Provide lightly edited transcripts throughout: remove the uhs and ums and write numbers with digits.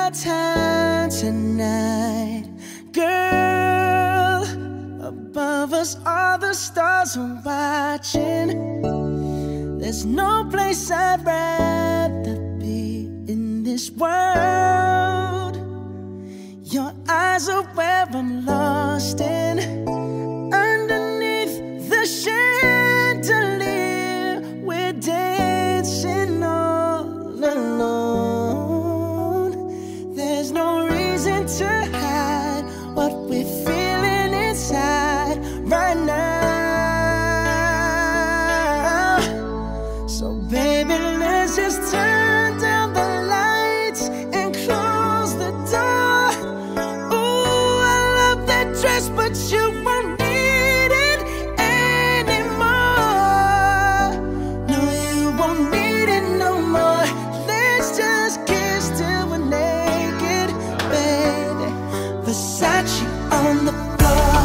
our time tonight, girl. Above us all the stars are watching. There's no place I'd rather be in this world. Your eyes are where I'm lost in. Underneath the chandelier, we're dancing all alone. There's no reason to hide what we're feeling inside right now. So baby, let's just turn down the lights and close the door. Ooh, I love that dress, but you won't need it anymore. No, you won't need it no more. Let's just kiss till we're naked, baby. Versace on the floor.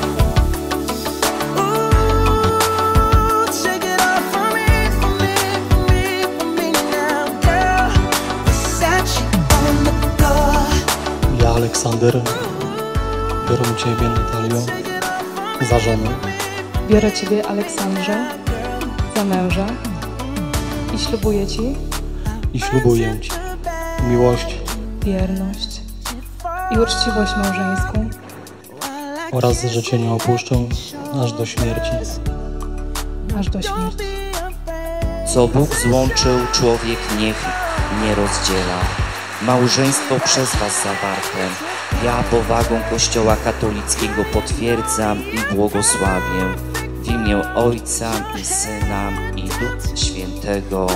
Ooh, take it off for me, for me, for me, for me now, girl. Versace on the floor. Ja, Aleksander, biorę Ciebie, Natalio, za żonę Biorę Ciebie, Aleksandrze, za męża i ślubuję Ci i ślubuję Ci miłość wierność i uczciwość małżeńską oraz, że Cię nie opuszczę aż do śmierci. aż do śmierci. Co Bóg złączył, człowiek niech nie rozdziela. Małżeństwo przez was zawarte, ja powagą Kościoła katolickiego potwierdzam i błogosławię w imię Ojca i Syna i Ducha Świętego.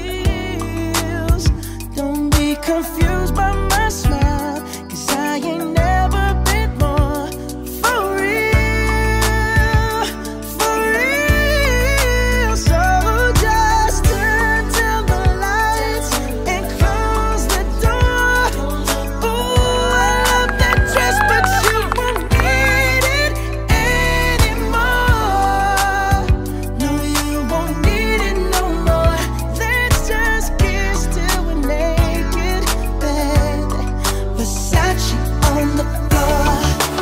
Don't be confused by my smile, 'cause I ain't never been more for real, for real. So just turn down the lights and close the door. Ooh, I love that dress, but you won't need it anymore. No, you won't need it no more. Let's just kiss till we're naked, baby. Versace on the floor.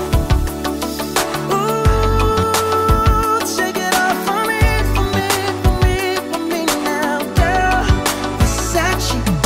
Ooh, take it off for me, for me, for me, for me now, girl. Versace